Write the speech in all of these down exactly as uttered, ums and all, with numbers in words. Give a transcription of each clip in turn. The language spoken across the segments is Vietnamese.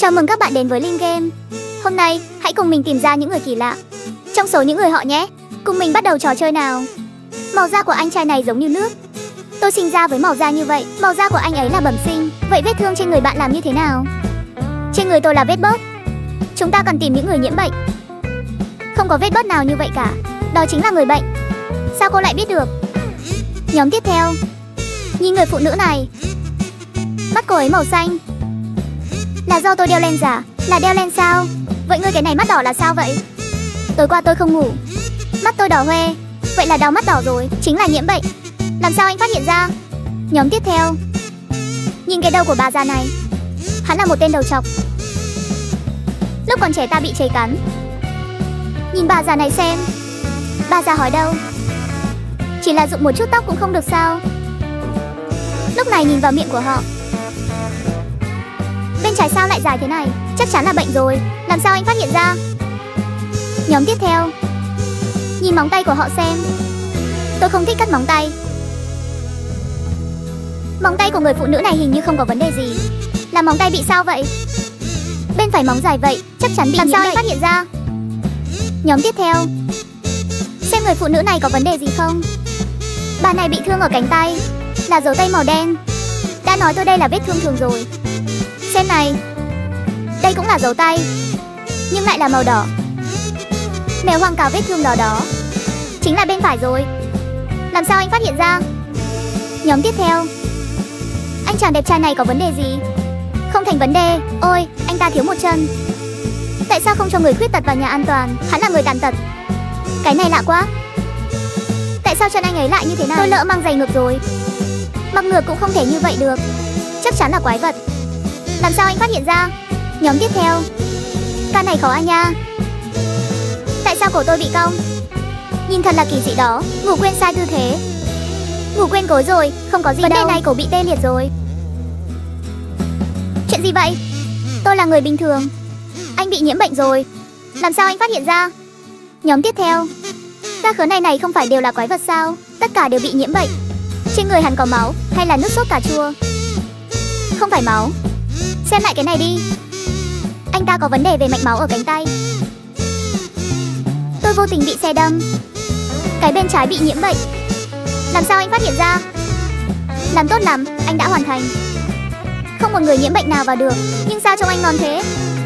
Chào mừng các bạn đến với Linh Game. Hôm nay, hãy cùng mình tìm ra những người kỳ lạ trong số những người họ nhé. Cùng mình bắt đầu trò chơi nào. Màu da của anh trai này giống như nước. Tôi sinh ra với màu da như vậy. Màu da của anh ấy là bẩm sinh. Vậy vết thương trên người bạn làm như thế nào? Trên người tôi là vết bớt. Chúng ta cần tìm những người nhiễm bệnh. Không có vết bớt nào như vậy cả. Đó chính là người bệnh. Sao cô lại biết được? Nhóm tiếp theo. Nhìn người phụ nữ này. Mắt cô ấy màu xanh. Là do tôi đeo len giả? Là đeo len sao? Vậy ngươi cái này mắt đỏ là sao vậy? Tối qua tôi không ngủ, mắt tôi đỏ hoe. Vậy là đau mắt đỏ rồi, chính là nhiễm bệnh. Làm sao anh phát hiện ra? Nhóm tiếp theo. Nhìn cái đầu của bà già này. Hắn là một tên đầu trọc. Lúc còn trẻ ta bị chày cắn. Nhìn bà già này xem. Bà già hỏi đâu? Chỉ là rụng một chút tóc cũng không được sao? Lúc này nhìn vào miệng của họ. Bên trái sao lại dài thế này? Chắc chắn là bệnh rồi. Làm sao anh phát hiện ra? Nhóm tiếp theo. Nhìn móng tay của họ xem. Tôi không thích cắt móng tay. Móng tay của người phụ nữ này hình như không có vấn đề gì. Là móng tay bị sao vậy? Bên phải móng dài vậy, chắc chắn bị nhiễm bệnh. Làm sao anh phát hiện ra? Nhóm tiếp theo. Xem người phụ nữ này có vấn đề gì không? Bà này bị thương ở cánh tay. Là dấu tay màu đen. Đã nói tôi đây là vết thương thường rồi. Xem này. Đây cũng là dấu tay, nhưng lại là màu đỏ. Mèo hoang cáo vết thương đỏ đó chính là bên phải rồi. Làm sao anh phát hiện ra? Nhóm tiếp theo. Anh chàng đẹp trai này có vấn đề gì? Không thành vấn đề. Ôi, anh ta thiếu một chân. Tại sao không cho người khuyết tật vào nhà an toàn? Hắn là người tàn tật. Cái này lạ quá. Tại sao chân anh ấy lại như thế này? Tôi lỡ mang giày ngược rồi. Mặc ngược cũng không thể như vậy được. Chắc chắn là quái vật. Làm sao anh phát hiện ra? Nhóm tiếp theo. Ca này khó à nha. Tại sao cổ tôi bị cong? Nhìn thật là kỳ dị đó. Ngủ quên sai tư thế. Ngủ quên gối rồi. Không có gì vấn đâu. Vấn đề này cổ bị tê liệt rồi. Chuyện gì vậy? Tôi là người bình thường. Anh bị nhiễm bệnh rồi. Làm sao anh phát hiện ra? Nhóm tiếp theo. Các khớp này này không phải đều là quái vật sao? Tất cả đều bị nhiễm bệnh. Trên người hắn có máu hay là nước sốt cà chua? Không phải máu. Xem lại cái này đi. Anh ta có vấn đề về mạch máu ở cánh tay. Tôi vô tình bị xe đâm. Cái bên trái bị nhiễm bệnh. Làm sao anh phát hiện ra? Làm tốt lắm, anh đã hoàn thành. Không một người nhiễm bệnh nào vào được. Nhưng sao trông anh ngon thế?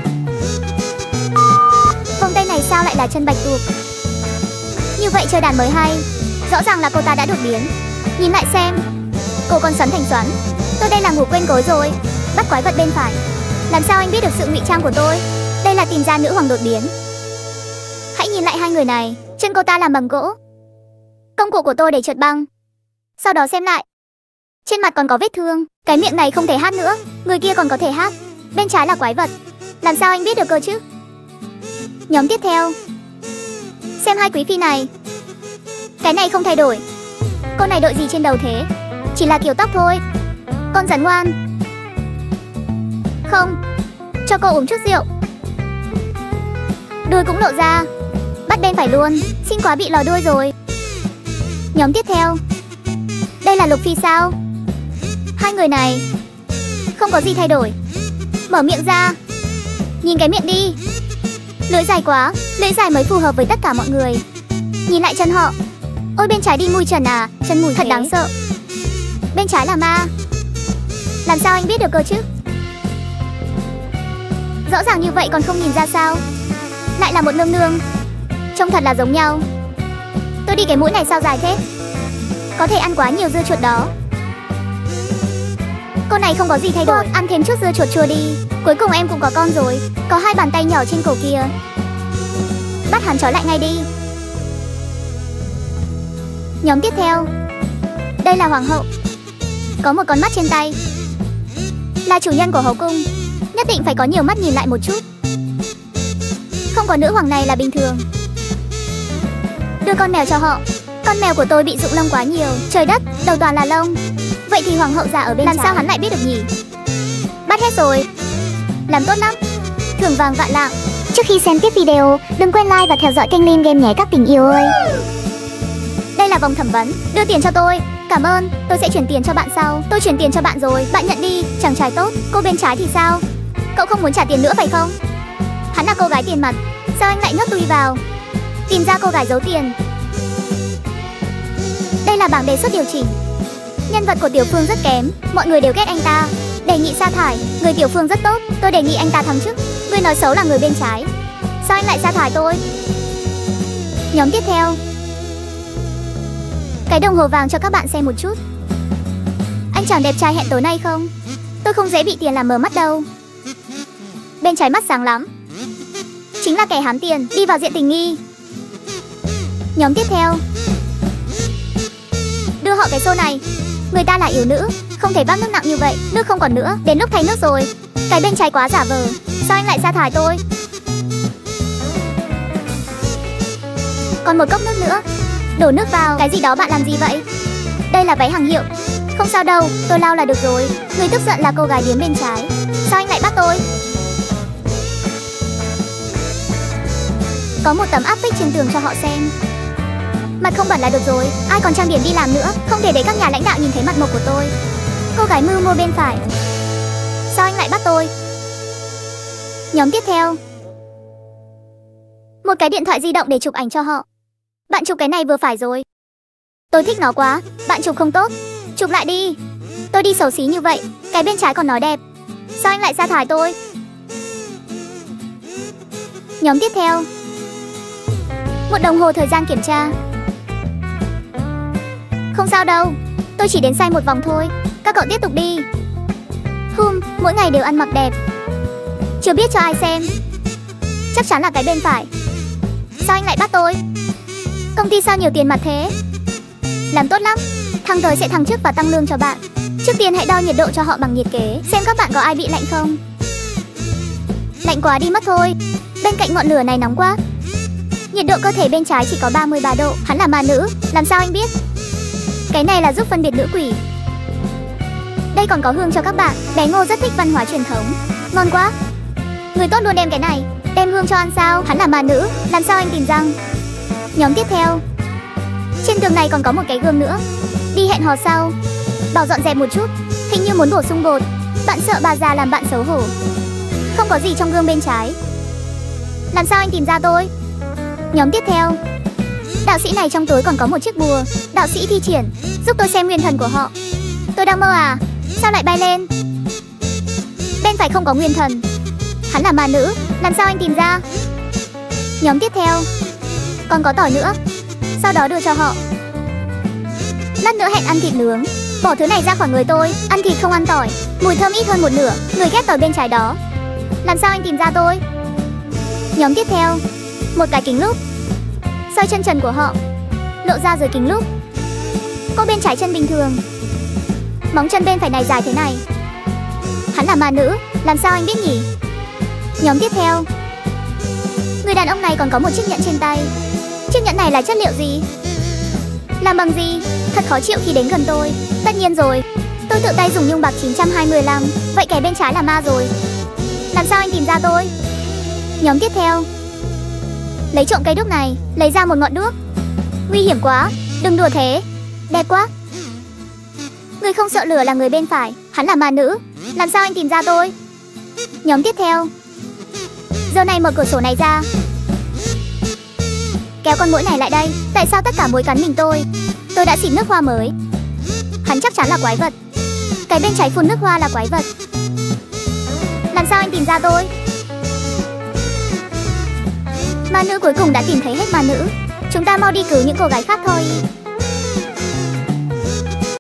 Vòng tay này sao lại là chân bạch tuộc? Như vậy chơi đàn mới hay. Rõ ràng là cô ta đã đột biến. Nhìn lại xem. Cô còn xoắn thành xoắn. Tôi đây là ngủ quên gối rồi. Bắt quái vật bên phải. Làm sao anh biết được sự ngụy trang của tôi? Đây là tìm ra nữ hoàng đột biến. Hãy nhìn lại hai người này. Chân cô ta làm bằng gỗ. Công cụ của tôi để trượt băng. Sau đó xem lại. Trên mặt còn có vết thương. Cái miệng này không thể hát nữa. Người kia còn có thể hát. Bên trái là quái vật. Làm sao anh biết được cơ chứ? Nhóm tiếp theo. Xem hai quý phi này. Cái này không thay đổi. Cô này đội gì trên đầu thế? Chỉ là kiểu tóc thôi. Con rắn ngoan. Không. Cho cô uống chút rượu. Đuôi cũng lộ ra. Bắt bên phải luôn. Xinh quá bị lò đuôi rồi. Nhóm tiếp theo. Đây là Lục Phi sao? Hai người này không có gì thay đổi. Mở miệng ra. Nhìn cái miệng đi. Lưỡi dài quá. Lưỡi dài mới phù hợp với tất cả mọi người. Nhìn lại chân họ. Ôi bên trái đi mùi trần à? Chân mùi thật thế. Đáng sợ. Bên trái là ma. Làm sao anh biết được cơ chứ? Rõ ràng như vậy còn không nhìn ra sao? Lại là một nương nương. Trông thật là giống nhau. Tôi đi cái mũi này sao dài thế? Có thể ăn quá nhiều dưa chuột đó. Cô này không có gì thay đổi. Ăn thêm chút dưa chuột chua đi. Cuối cùng em cũng có con rồi. Có hai bàn tay nhỏ trên cổ kia. Bắt hắn trói lại ngay đi. Nhóm tiếp theo. Đây là hoàng hậu. Có một con mắt trên tay. Là chủ nhân của hậu cung. Nhất định phải có nhiều mắt nhìn lại một chút. Không có nữ hoàng này là bình thường. Đưa con mèo cho họ. Con mèo của tôi bị rụng lông quá nhiều. Trời đất, đầu toàn là lông. Vậy thì hoàng hậu già ở bên Làm trái. Sao hắn lại biết được nhỉ? Bắt hết rồi. Làm tốt lắm. Thưởng vàng vạn lạng. Trước khi xem tiếp video, đừng quên like và theo dõi kênh Linh Game nhé các tình yêu ơi. Đây là vòng thẩm vấn. Đưa tiền cho tôi. Cảm ơn, tôi sẽ chuyển tiền cho bạn sau. Tôi chuyển tiền cho bạn rồi, bạn nhận đi. Chàng trai tốt. Cô bên trái thì sao? Cậu không muốn trả tiền nữa phải không? Hắn là cô gái tiền mặt, sao anh lại nhốt tôi vào? Tìm ra cô gái giấu tiền. Đây là bảng đề xuất điều chỉnh. Nhân vật của Tiểu Phương rất kém, mọi người đều ghét anh ta. Đề nghị sa thải, người Tiểu Phương rất tốt, tôi đề nghị anh ta thăng chức. Người nói xấu là người bên trái, sao anh lại sa thải tôi? Nhóm tiếp theo. Cái đồng hồ vàng cho các bạn xem một chút. Anh chàng đẹp trai hẹn tối nay không? Tôi không dễ bị tiền làm mờ mắt đâu. Bên trái mắt sáng lắm, chính là kẻ hám tiền, đi vào diện tình nghi. Nhóm tiếp theo. Đưa họ cái xô này. Người ta là yếu nữ, không thể vác nước nặng như vậy. Nước không còn nữa, đến lúc thay nước rồi. Cái bên trái quá giả vờ, sao anh lại sa thải tôi? Còn một cốc nước nữa. Đổ nước vào. Cái gì đó bạn làm gì vậy? Đây là váy hàng hiệu. Không sao đâu, tôi lau là được rồi. Người tức giận là cô gái điếm bên trái, sao anh lại bắt tôi? Có một tấm áp phích trên tường cho họ xem. Mặt không bẩn là được rồi, ai còn trang điểm đi làm nữa. Không thể để các nhà lãnh đạo nhìn thấy mặt mộc của tôi. Cô gái mưu mô bên phải, sao anh lại bắt tôi? Nhóm tiếp theo. Một cái điện thoại di động để chụp ảnh cho họ. Bạn chụp cái này vừa phải rồi. Tôi thích nó quá. Bạn chụp không tốt, chụp lại đi. Tôi đi xấu xí như vậy, cái bên trái còn nói đẹp, sao anh lại sa thải tôi? Nhóm tiếp theo. Một đồng hồ thời gian kiểm tra. Không sao đâu, tôi chỉ đến sai một vòng thôi. Các cậu tiếp tục đi. Hum, mỗi ngày đều ăn mặc đẹp. Chưa biết cho ai xem. Chắc chắn là cái bên phải, sao anh lại bắt tôi? Công ty sao nhiều tiền mặt thế? Làm tốt lắm, thăng tới sẽ thăng chức và tăng lương cho bạn. Trước tiên hãy đo nhiệt độ cho họ bằng nhiệt kế, xem các bạn có ai bị lạnh không. Lạnh quá đi mất thôi. Bên cạnh ngọn lửa này nóng quá. Nhiệt độ cơ thể bên trái chỉ có ba mươi ba độ. Hắn là ma nữ, làm sao anh biết? Cái này là giúp phân biệt nữ quỷ. Đây còn có hương cho các bạn. Bé Ngô rất thích văn hóa truyền thống. Ngon quá. Người tốt luôn đem cái này. Đem hương cho ăn sao? Hắn là ma nữ, làm sao anh tìm răng? Nhóm tiếp theo. Trên tường này còn có một cái gương nữa. Đi hẹn hò sau, bảo dọn dẹp một chút. Hình như muốn bổ sung bột. Bạn sợ bà già làm bạn xấu hổ. Không có gì trong gương bên trái, làm sao anh tìm ra tôi? Nhóm tiếp theo. Đạo sĩ này trong tối còn có một chiếc bùa. Đạo sĩ thi triển, giúp tôi xem nguyên thần của họ. Tôi đang mơ à? Sao lại bay lên? Bên phải không có nguyên thần, hắn là ma nữ, làm sao anh tìm ra? Nhóm tiếp theo. Còn có tỏi nữa, sau đó đưa cho họ. Lát nữa hẹn ăn thịt nướng. Bỏ thứ này ra khỏi người tôi. Ăn thịt không ăn tỏi, mùi thơm ít hơn một nửa. Người ghét tỏi bên trái đó, làm sao anh tìm ra tôi? Nhóm tiếp theo. Một cái kính lúp, soi chân trần của họ, lộ ra dưới kính lúp. Cô bên trái chân bình thường, móng chân bên phải này dài thế này. Hắn là ma nữ, làm sao anh biết nhỉ? Nhóm tiếp theo. Người đàn ông này còn có một chiếc nhẫn trên tay. Chiếc nhẫn này là chất liệu gì? Làm bằng gì? Thật khó chịu khi đến gần tôi. Tất nhiên rồi, tôi tự tay dùng nhung bạc chín trăm hai mươi lăm. Vậy kẻ bên trái là ma rồi, làm sao anh tìm ra tôi? Nhóm tiếp theo. Lấy trộm cây đuốc này, lấy ra một ngọn đuốc. Nguy hiểm quá, đừng đùa thế. Đẹp quá. Người không sợ lửa là người bên phải, hắn là ma nữ, làm sao anh tìm ra tôi? Nhóm tiếp theo. Giờ này mở cửa sổ này ra, kéo con muỗi này lại đây. Tại sao tất cả muỗi cắn mình tôi? Tôi đã xịt nước hoa mới. Hắn chắc chắn là quái vật. Cái bên trái phun nước hoa là quái vật, làm sao anh tìm ra tôi? Ma nữ cuối cùng đã tìm thấy hết ma nữ. Chúng ta mau đi cứu những cô gái khác thôi.